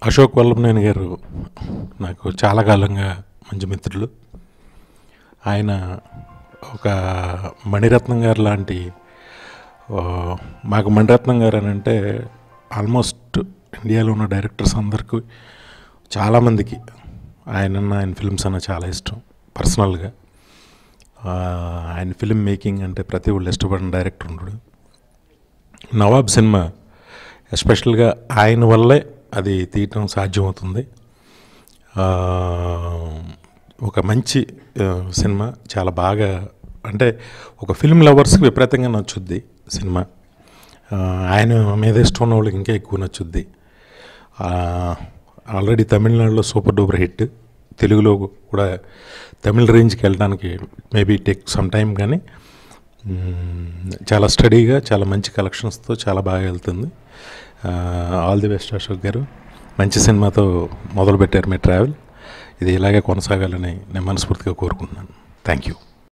అశోక్ వల్లభనేని గారు నాకు చాలా కాలంగా మంచి మిత్రులు. ఆయన ఒక మణిరత్నం గారు లాంటి, మాకు మణిరత్నం గారు అని అంటే ఆల్మోస్ట్ ఇండియాలో ఉన్న డైరెక్టర్స్ అందరికీ చాలామందికి ఆయన ఫిల్మ్స్ అన్న చాలా ఇష్టం పర్సనల్గా. ఆయన ఫిల్మ్ మేకింగ్ అంటే ప్రతి ఒళ్ళు ఇష్టపడిన డైరెక్టర్ ఉన్నాడు. నవాబ్ సినిమా ఎస్పెషల్గా ఆయన వల్లే అది తీయటం సాధ్యమవుతుంది. ఒక మంచి సినిమా, చాలా బాగా, అంటే ఒక ఫిల్మ్ లవర్స్కి విపరీతంగా నచ్చుద్ది సినిమా. ఆయన మీద ఇష్టం ఉన్న వాళ్ళకి ఇంకా ఎక్కువ నచ్చుద్ది. ఆల్రెడీ తమిళనాడులో సూపర్ డూపర్ హిట్, తెలుగులో కూడా తమిళ రేంజ్కి వెళ్ళడానికి మేబీ టేక్ సమ్ టైం, కానీ చాలా స్టడీగా చాలా మంచి కలెక్షన్స్తో చాలా బాగా వెళ్తుంది. All the best Ashok garu. మంచి సినిమాతో మొదలుపెట్టారు మీ ట్రావెల్. ఇది ఇలాగే కొనసాగాలని నేను మనస్ఫూర్తిగా కోరుకుంటున్నాను. Thank you.